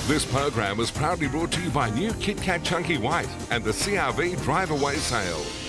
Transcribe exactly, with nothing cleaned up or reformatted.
This program was proudly brought to you by new Kit Kat Chunky White and the C R V Drive Away Sale.